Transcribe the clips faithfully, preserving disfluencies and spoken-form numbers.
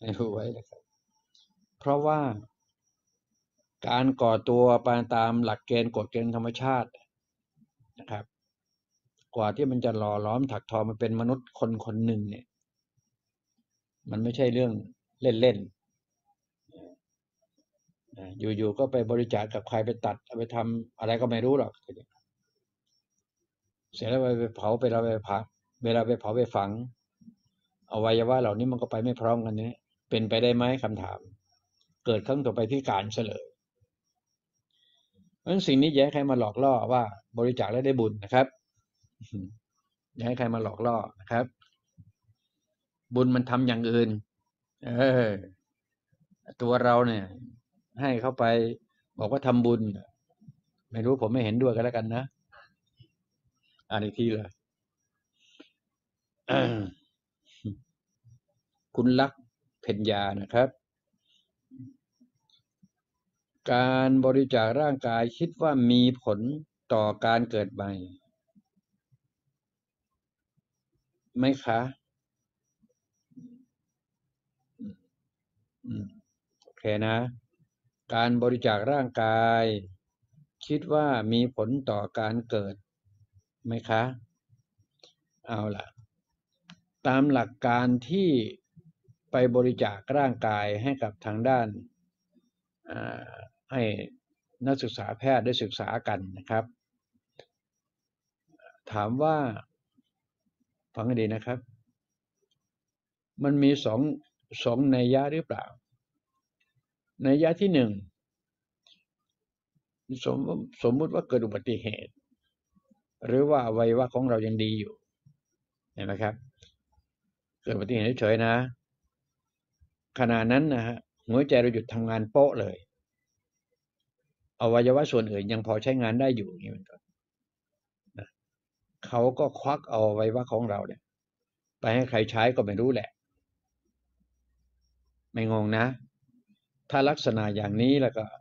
ให้รู้ไว้นะครับเพราะว่าการก่อตัวไปตามหลักเกณฑ์กฎเกณฑ์ธรรมชาตินะครับกว่าที่มันจะหล่อหลอมถักทอมาเป็นมนุษย์คนคนหนึ่งเนี่ยมันไม่ใช่เรื่องเล่นๆอยู่ๆก็ไปบริจาคกับใครไปตัดเอาไปทำอะไรก็ไม่รู้หรอกเสร็จแล้วไปเผาไปเราไปเผาเวลาไปเผาไปฝังอวัยวะเหล่านี้มันก็ไปไม่พร้อมกันนี้เป็นไปได้ไหมคำถามเกิดครั้งต่อไปพิการเฉลยเพราะฉะนั้นสิ่งนี้อย่าให้ใครมาหลอกล่อว่าบริจาคแล้วได้บุญนะครับอย่าให้ใครมาหลอกล่อนะครับบุญมันทำอย่างอื่นเออตัวเราเนี่ยให้เขาไปบอกว่าทำบุญไม่รู้ผมไม่เห็นด้วยกันแล้วกันนะอ่านอีกทีเลยคุณลักษณ์เพ็ญญานะครับการบริจาคร่างกายคิดว่ามีผลต่อการเกิดใหม่ไหมคะอืมโอเคนะการบริจาคร่างกายคิดว่ามีผลต่อการเกิดไหมคะเอาล่ะตามหลักการที่ไปบริจาคร่างกายให้กับทางด้านให้นักศึกษาแพทย์ได้ศึกษากันนะครับถามว่าฟังให้ดีนะครับมันมีสองสองนัยยะหรือเปล่านัยยะที่หนึ่งสมสมมุติว่าเกิดอุบัติเหตุหรือว่าอวัยวะของเรายังดีอยู่เห็นไหมครับเกิดอุบัติเหตุเฉยๆนะขณะนั้นนะฮะหัวใจเราหยุดทำงานโป๊ะเลยอวัยวะส่วนอื่นยังพอใช้งานได้อยู่อย่างนี้เป็นต้นนะเขาก็ควักเอาอวัยวะของเราเนี่ยไปให้ใครใช้ก็ไม่รู้แหละไม่งงนะถ้าลักษณะอย่างนี้แล้วก็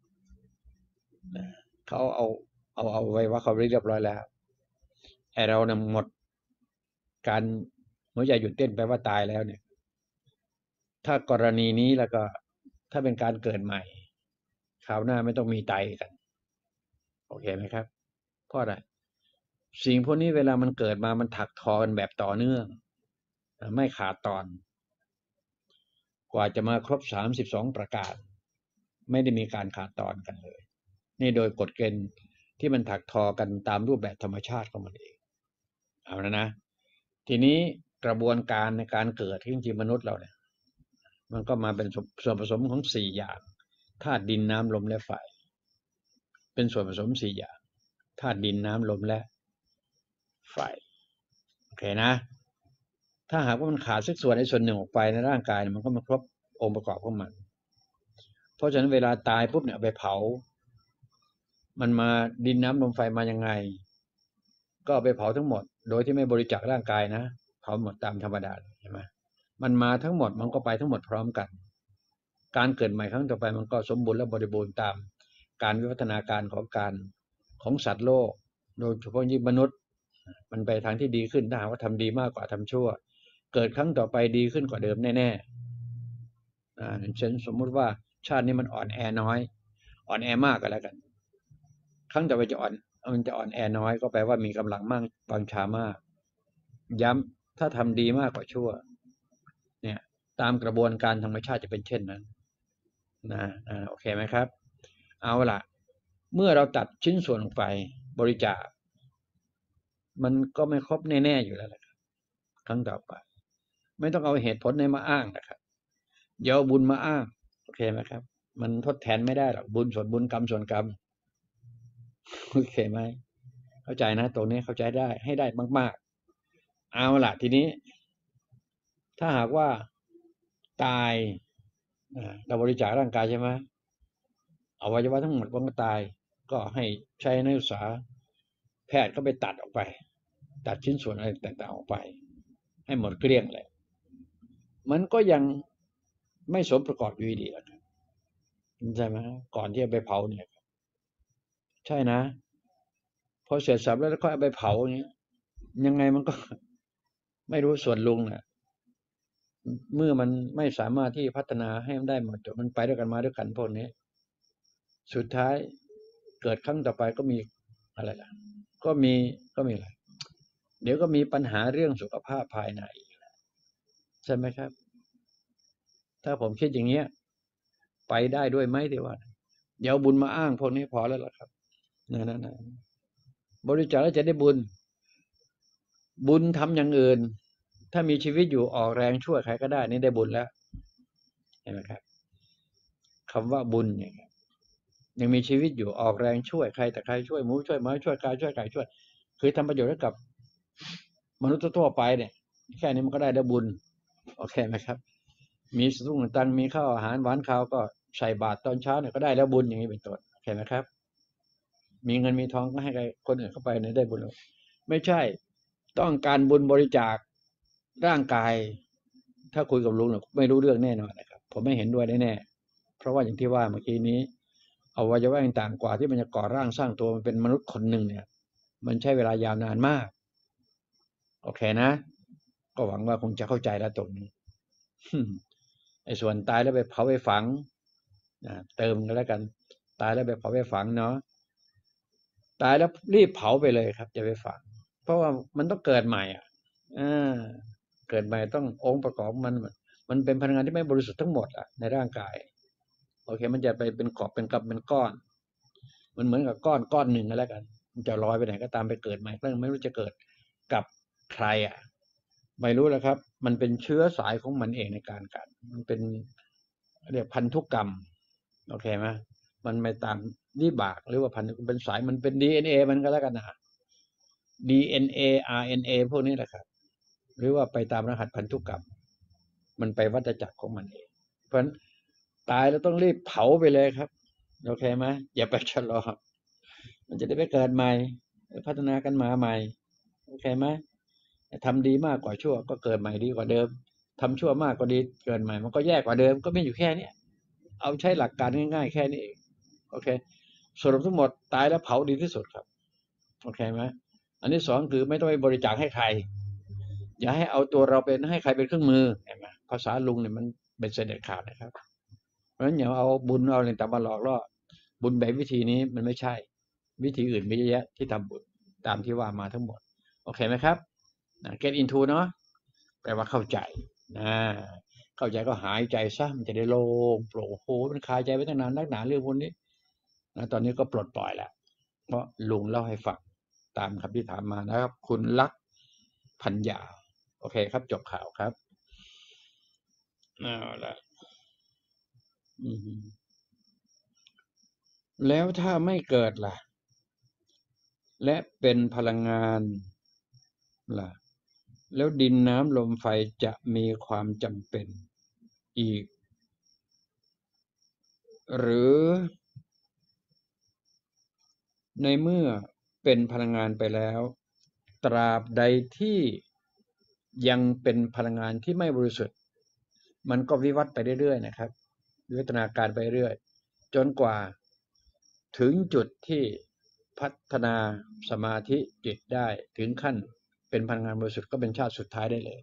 เขาเอาเอาเอาอวัยวะเขาเรียบร้อยแล้วไอเราเนี่ยหมดการหัวใจหยุดเต้นแปลว่าตายแล้วเนี่ยถ้ากรณีนี้แล้วก็ถ้าเป็นการเกิดใหม่คราวหน้าไม่ต้องมีไตกันโอเคไหมครับเพราะอะไรสิ่งพวกนี้เวลามันเกิดมามันถักทอกันแบบต่อเนื่องไม่ขาดตอนกว่าจะมาครบสามสิบสองประการไม่ได้มีการขาดตอนกันเลยนี่โดยกฎเกณฑ์ที่มันถักทอกันตามรูปแบบธรรมชาติของมันเองเอาแล้วนะทีนี้กระบวนการในการเกิดที่จริงๆมนุษย์เราเนี่ยมันก็มาเป็นส่วนผสมของสี่อย่างธาตุดินน้ำลมและไฟเป็นส่วนผสมสี่อย่างธาตุดินน้ำลมและไฟโอเคนะถ้าหากว่ามันขาดสักส่วนในส่วนหนึ่งออกไปในร่างกายมันก็ไม่ครบองค์ประกอบของมันเพราะฉะนั้นเวลาตายปุ๊บเนี่ยไปเผามันมาดินน้ำลมไฟมายังไงก็ไปเผาทั้งหมดโดยที่ไม่บริจาคร่างกายนะเผาหมดตามธรรมดาใช่ไหมมันมาทั้งหมดมันก็ไปทั้งหมดพร้อมกันการเกิดใหม่ครั้งต่อไปมันก็สมบูรณ์และบริบูรณ์ตามการวิวัฒนาการของการของสัตว์โลกโดยเฉพาะยิ่งมนุษย์มันไปทางที่ดีขึ้นถ้าหากว่าทำดีมากกว่าทำชั่วเกิดครั้งต่อไปดีขึ้นกว่าเดิมแน่ๆอ่าเช่นสมมุติว่าชาตินี้มันอ่อนแอน้อยอ่อนแอมากก็แล้วกันครั้งต่อไปจะอ่อนมันจะอ่อนแอน้อยก็แปลว่ามีกำลังมากบางชามากย้ำถ้าทำดีมากกว่าชั่วเนี่ยตามกระบวนการธรรมชาติจะเป็นเช่นนั้นนะอ่าโอเคไหมครับเอาล่ะเมื่อเราตัดชิ้นส่วนออกไปบริจาคมันก็ไม่ครบแน่ๆอยู่แล้วแหละครับครั้งต่อไปไม่ต้องเอาเหตุผลไหนมาอ้างนะครับอย่าเอาบุญมาอ้างโอเคไหมครับมันทดแทนไม่ได้หรอกบุญส่วนบุญกรรมส่วนกรรมโอเคไหมเข้าใจนะตรงนี้เข้าใจได้ให้ได้มากๆเอาล่ะทีนี้ถ้าหากว่าตายเราบริจาคร่างกายใช่ไหมอวัยวะทั้งหมดมันก็ตายก็ให้ใช้นักศึกษาแพทย์ก็ไปตัดออกไปตัดชิ้นส่วนอะไรต่างๆออกไปให้หมดเกลี้ยงเลยมันก็ยังไม่สมประกอบอยู่ดีนะครับใช่ไหมก่อนที่จะไปเผาเนี่ยใช่นะพอเสร็จสับแล้วก็เอาไปเผาอย่างเงี้ยยังไงมันก็ไม่รู้ส่วนลุงน่ะเมื่อมันไม่สามารถที่พัฒนาให้มันได้หมดจดมันไปด้วยกันมาด้วยกันพวกนี้สุดท้ายเกิดครั้งต่อไปก็มีอะไรล่ะก็มีก็มีอะไรเดี๋ยวก็มีปัญหาเรื่องสุขภาพภายในใช่ไหมครับถ้าผมคิดอย่างเงี้ยไปได้ด้วยไหมที่ว่าเดี๋ยวบุญมาอ้างพวกนี้พอแล้วล่ะครับนั่นนั่นบริจาคแล้วจะได้บุญบุญทำอย่างอื่นถ้ามีชีวิตอยู่ออกแรงช่วยใครก็ได้นี่ได้บุญแล้วเห็นไหมครับคำว่าบุญเนี่ยยังมีชีวิตอยู่ออกแรงช่วยใครแต่ใครช่วยหมูช่วยหมาช่วยกายช่วยไก่ช่วยคือทำประโยชน์ให้กับมนุษย์ทั่วไปเนี่ยแค่นี้มันก็ได้ได้บุญโอเคไหมครับมีสตุ้งตังมีข้าวอาหารหวานข้าวก็ใส่บาตรตอนเช้าเนี่ยก็ได้แล้วบุญอย่างนี้เป็นต้นโอเคไหมครับมีเงินมีทองก็ให้คนอื่นเข้าไปเนี่ยได้บุญไม่ใช่ต้องการบุญบริจาคร่างกายถ้าคุยกับลุงเนี่ยไม่รู้เรื่องแน่นอนนะครับผมไม่เห็นด้วยแน่เพราะว่าอย่างที่ว่าเมื่อกี้นี้อวัยวะต่างๆกว่าที่มันจะก่อร่างสร้างตัวมันเป็นมนุษย์คนหนึ่งเนี่ยมันใช้เวลายาวนานมากโอเคนะก็หวังว่าคงจะเข้าใจแล้วตรงนี้ไอ้ส่วนตายแล้วไปเผาไปฝังเติมกันแล้วกันตายแล้วไปเผาไปฝังเนาะตายแล้วรีบเผาไปเลยครับจะไปฝังเพราะว่ามันต้องเกิดใหม่อ่ะอ่าเกิดใหม่ต้ององค์ประกอบมันมันเป็นพลังงานที่ไม่บริสุทธิ์ทั้งหมดอ่ะในร่างกายโอเคมันจะไปเป็นกอบเป็นกับเป็นก้อนมันเหมือนกับก้อนก้อนหนึ่งก็แล้วกันมันจะลอยไปไหนก็ตามไปเกิดใหม่ก็ไม่รู้จะเกิดกับใครอ่ะไม่รู้แล้วครับมันเป็นเชื้อสายของมันเองในการกันมันเป็นเรียกพันธุกรรมโอเคไหมมันไม่ตามวิบากหรือว่าพันธุเป็นสายมันเป็น ดี เอ็น เอ มันก็แล้วกันนะ ดี เอ็น เอ อาร์ เอ็น เอ พวกนี้แหละครับหรือว่าไปตามรหัสพันธุกรรมมันไปวัฏจักรของมันเองเพราะฉะนั้นตายแล้วต้องรีบเผาไปเลยครับโอเคไหมอย่าไปชะลอมันจะได้ไปเกิดใหม่พัฒนากันมาใหม่โอเคไหมทำดีมากกว่าชั่วก็เกิดใหม่ดีกว่าเดิมทำชั่วมากกว่าดีเกิดใหม่มันก็แย่กว่าเดิมก็ไม่อยู่แค่นี้เอาใช้หลักการง่ายๆแค่นี้เองโอเคสรุปทั้งหมดตายแล้วเผาดีที่สุดครับโอเคไหมอันที่สองคือไม่ต้องไปบริจาคให้ใครอย่าให้เอาตัวเราเป็นให้ใครเป็นเครื่องมือเห็นไหมภาษาลุงเนี่ยมันเป็นเสด็จขาดนะครับเพราะฉะนั้นอย่าเอาบุญเอาอะไรต่างมาหลอกล่อบุญแบบวิธีนี้มันไม่ใช่วิธีอื่นมีเยอะแยะที่ทำบุญตามที่ว่ามาทั้งหมดโอเคไหมครับ get into เนาะแปลว่าเข้าใจนะเข้าใจก็หายใจซะมันจะได้โล่งโปร่งโอ้โหมันคาใจไว้ตั้งนานนักหนาเรื่องพวกนี้นะตอนนี้ก็ปลดปล่อยแล้วเพราะลุงเล่าให้ฟังตามคำที่ถามมานะครับคุณลักษณ์พัญญาโอเคครับจบข่าวครับเอาละอืมแล้วถ้าไม่เกิดล่ะและเป็นพลังงานล่ะแล้วดินน้ำลมไฟจะมีความจำเป็นอีกหรือในเมื่อเป็นพลังงานไปแล้วตราบใดที่ยังเป็นพลังงานที่ไม่บริสุทธิ์มันก็วิวัฒน์ไปเรื่อยๆนะครับวิวัฒนาการไปเรื่อยจนกว่าถึงจุดที่พัฒนาสมาธิจิตได้ถึงขั้นเป็นพลังงานบริสุทธิ์ก็เป็นชาติสุดท้ายได้เลย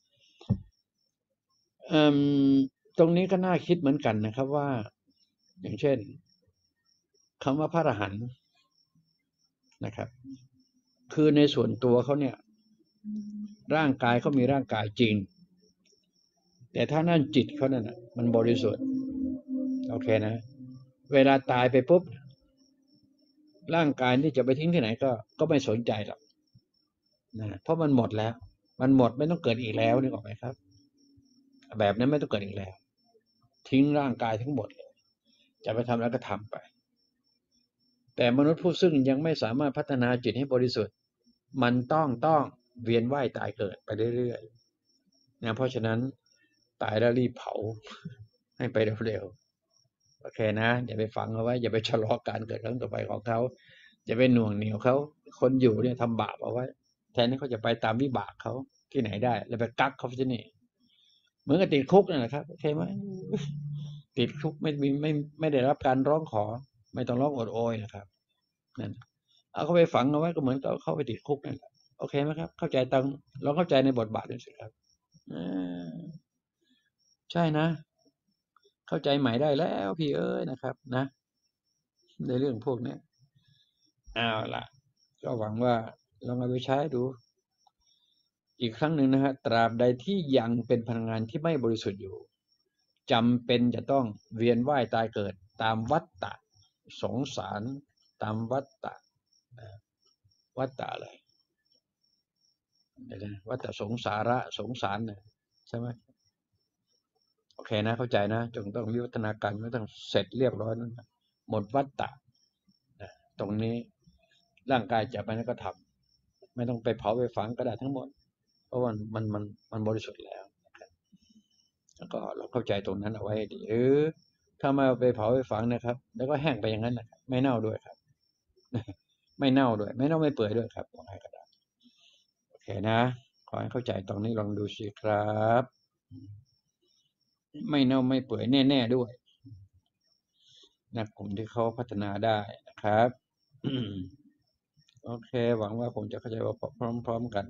ตรงนี้ก็น่าคิดเหมือนกันนะครับว่าอย่างเช่นคำว่าพระอรหันต์นะครับคือในส่วนตัวเขาเนี่ยร่างกายเขามีร่างกายจริงแต่ถ้านั่นจิตเขานั่นมันบริสุทธิ์โอเคนะเวลาตายไปปุ๊บร่างกายที่จะไปทิ้งที่ไหนก็ก็ไม่สนใจหรอกนะเพราะมันหมดแล้วมันหมดไม่ต้องเกิดอีกแล้วนึกออกไหมครับแบบนั้นไม่ต้องเกิดอีกแล้วทิ้งร่างกายทั้งหมดเลยจะไปทำแล้วก็ทำไปแต่มนุษย์ผู้ซึ่งยังไม่สามารถพัฒนาจิตให้บริสุทธิ์มันต้องต้องเวียนว่ายตายเกิดไปเรื่อยๆนะเพราะฉะนั้นตายแล้วรีบเผาให้ไปเร็วๆโอเคนะอย่าไปฝังเอาไว้อย่าไปชะลอการเกิดครั้งต่อไปของเขาอย่าไปหน่วงเหนี่ยวเขาคนอยู่เนี่ยทำบาปเอาไว้แทนที่เขาจะไปตามวิบากเขาที่ไหนได้แล้วไปกักเขาที่นี่เหมือนกับติดคุกนั่นแหละครับโอเคไหมติดคุกไม่มีไม่ไม่ได้รับการร้องขอไม่ต้องร้องโอดโอยนะครับนั่นเอาเขาไปฝังเอาไว้ก็เหมือนกับเข้าไปติดคุกนั่นแหละโอเคไหมครับเข้าใจตังเราเข้าใจในบทบาทด้วยสิครับใช่นะเข้าใจใหม่ได้แล้วพี่เอ้ยนะครับนะในเรื่องพวกนี้เอาล่ะก็หวังว่าลองเอาไปใช้ดูอีกครั้งหนึ่งนะฮะตราบใดที่ยังเป็นพลังงานที่ไม่บริสุทธิ์อยู่จำเป็นจะต้องเวียนว่ายตายเกิดตามวัฏฏะสงสารตามวัฏฏะวัฏฏะอะไรวัฏฏะสงสาระสงสารนะใช่ไหมโอเคนะเข้าใจนะจงต้องวิวัฒนาการไม่ต้องเสร็จเรียบร้อยนั้นหมดวัฏฏะตรงนี้ร่างกายจะไปนั้นก็ทำไม่ต้องไปเผาไปฝังก็ได้ทั้งหมดเพราะว่ามันมันมันบริสุทธิ์แล้วแล้วก็เราเข้าใจตรงนั้นเอาไว้ให้ดีหรือถ้ามาไปเผาไปฝังนะครับแล้วก็แห้งไปอย่างนั้นนะครับไม่เน่าด้วยครับไม่เน่าด้วยไม่เน่าไม่เปื่อยด้วยครับบอกให้ก็ได้โอเคนะขอให้เข้าใจตรงนี้ลองดูสิครับไม่เน่าไม่เปื่อยแน่ๆด้วยนะกลุ่มที่เขาพัฒนาได้นะครับโอเคหวังว่าผมจะเข้าใจว่าพร้อมๆกัน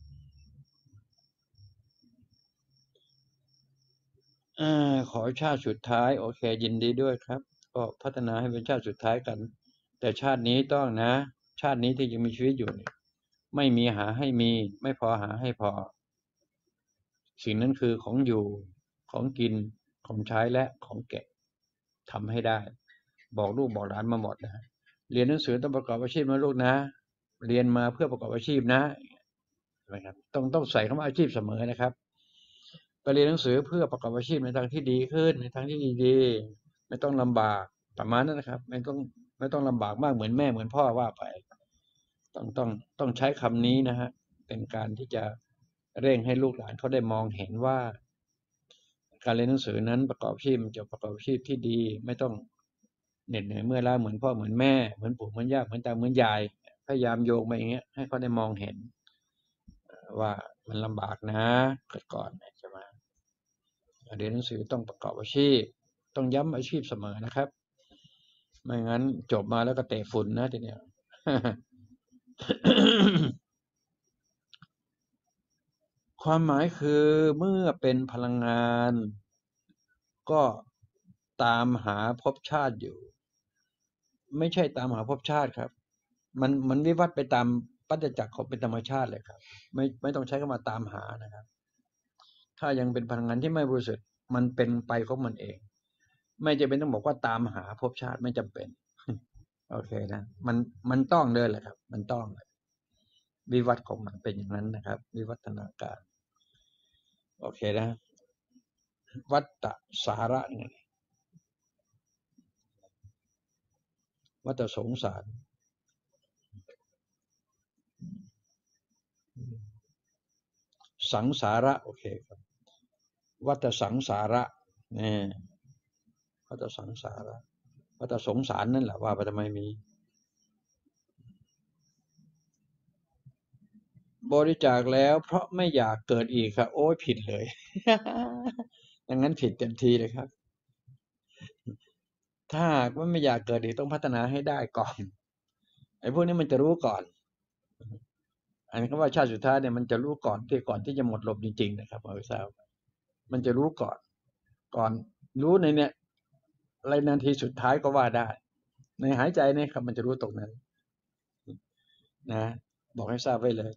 อ่าขอชาติสุดท้ายโอเคยินดีด้วยครับก็พัฒนาให้เป็นชาติสุดท้ายกันแต่ชาตินี้ต้องนะชาตินี้ที่ยังมีชีวิตอยู่ไม่มีหาให้มีไม่พอหาให้พอสิ่งนั้นคือของอยู่ของกินของใช้และของเก็บทำให้ได้บอกลูกบอกหลานมาหมดนะเรียนหนังสือต้องประกอบอาชีพนะลูกนะเรียนมาเพื่อประกอบอาชีพนะใช่ไหมครับต้องต้องใส่คำว่าอาชีพเสมอนะครับไปเรียนหนังสือเพื่อประกอบอาชีพในทางที่ดีขึ้นในทางที่ดีๆไม่ต้องลำบากประมาณนั้นนะครับไม่ต้องไม่ต้องลำบากมากเหมือนแม่เหมือนพ่อว่าไปต้องต้องต้องใช้คำนี้นะฮะเป็นการที่จะเร่งให้ลูกหลานเขาได้มองเห็นว่าการเรียนหนังสือนั้นประกอบอาชีพจะประกอบอาชีพที่ดีไม่ต้องเหน็ดเหนื่อยเมื่อยล้าเหมือนพ่อเหมือนแม่เหมือนปู่เหมือนย่าเหมือนตาเหมือนยายพยายามโยงไปอย่างเงี้ยให้เขาได้มองเห็นว่ามันลำบากนะเกิดก่อนใช่ไหมเรียนหนังสือต้องประกอบอาชีพต้องย้ำอาชีพเสมอนะครับไม่งั้นจบมาแล้วก็เตะฝุ่นนะทีเนี้ย ความหมายคือเมื่อเป็นพลังงานก็ตามหาภพชาติอยู่ไม่ใช่ตามหาภพชาติครับมันมันวิวัฒน์ไปตามปัจจักรของเป็นธรรมชาติเลยครับไม่ไม่ต้องใช้คำว่าตามหานะครับถ้ายังเป็นพลังงานที่ไม่บริสุทธิ์มันเป็นไปของมันเองไม่จำเป็นต้องบอกว่าตามหาภพชาติไม่จำเป็นโอเคนะมันมันต้องเดินแหละครับมันต้องวิวัฒน์ของมันเป็นอย่างนั้นนะครับวิวัฒนาการโอเคนะวัตตสาระเนี่ยวัตสงสารสังสาระโอเคครับวัตสังสาระเนี่ยวัตสังสาระวัตสงสารนั่นแหละว่าไปทำไมมีบริจาคแล้วเพราะไม่อยากเกิดอีกครับโอ้ยผิดเลยดังนั้นผิดเต็มทีเลยครับถ้าว่าไม่อยากเกิดอีกต้องพัฒนาให้ได้ก่อนไอ้พวกนี้มันจะรู้ก่อนอันนี้คำว่าชาติสุดท้ายเนี่ยมันจะรู้ก่อนที่ก่อนที่จะหมดลมจริงๆนะครับเอาทราบมันจะรู้ก่อนก่อนรู้ในเนี่ยอะไรนาทีสุดท้ายก็ว่าได้ในหายใจเนี่ยครับมันจะรู้ตรงนั้นนะบอกให้ทราบไว้เลย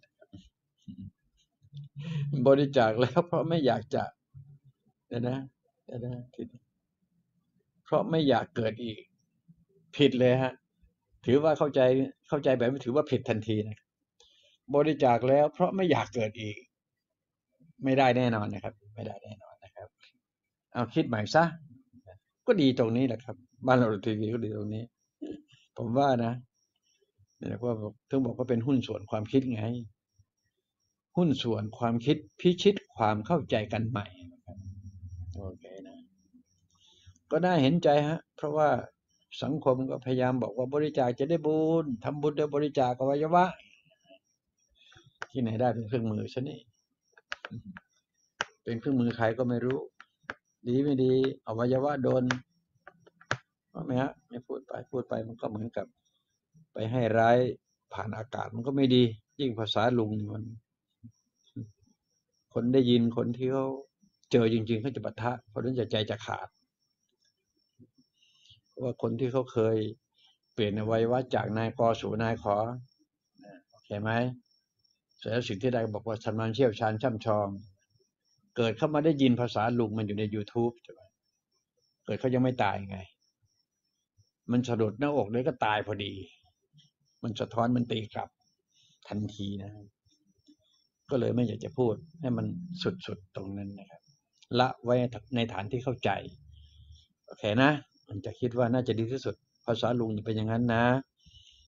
บริจาคแล้วเพราะไม่อยากจะนะนะนะเพราะไม่อยากเกิดอีกผิดเลยฮะถือว่าเข้าใจเข้าใจแบบไม่ถือว่าผิดทันทีนะบริจาคแล้วเพราะไม่อยากเกิดอีกไม่ได้แน่นอนนะครับไม่ได้แน่นอนนะครับเอาคิดใหม่ซะก็ดีตรงนี้แหละครับบ้านเราทีวีก็ดีตรงนี้ผมว่านะเนี่ยว่าถึงบอกว่าเป็นหุ้นส่วนความคิดไงหุ้นส่วนความคิดพิชิตความเข้าใจกันใหม่โอเคนะก็น่าเห็นใจฮะเพราะว่าสังคมก็พยายามบอกว่าบริจาคจะได้บุญทำบุญโดยบริจาคอวัยวะที่ไหนได้เป็นเครื่องมือซะนี่เป็นเครื่องมือใครก็ไม่รู้ดีไม่ดีอวัยวะโดนว่าไหมฮะไม่พูดไปพูดไปมันก็เหมือนกับไปให้ร้ายผ่านอากาศมันก็ไม่ดียิ่งภาษาลุงมันคนได้ยินคนที่เขาเจอจริงๆเขาจะปะทะเพราะนั้นจะใจจะขาดเพราะว่าคนที่เขาเคยเปลี่ยนอวัยวะจากนายกสู่นายขอโอเคไหมเสร็จแล้วสิ่งที่ได้บอกว่าชำนาญเชี่ยวชาญช่ำชองเกิดเข้ามาได้ยินภาษาลุงมันอยู่ใน YouTube ใช่ไหมเกิดเขายังไม่ตายไงมันสะดุดหน้าอกเลยก็ตายพอดีมันสะท้อนมันตีกลับทันทีนะก็เลยไม่อยากจะพูดให้มันสุดๆตรงนั้นนะครับละไว้ในฐานที่เข้าใจโอเคนะมันจะคิดว่าน่าจะดีที่สุดภาษาลุงเป็นอย่างนั้นนะ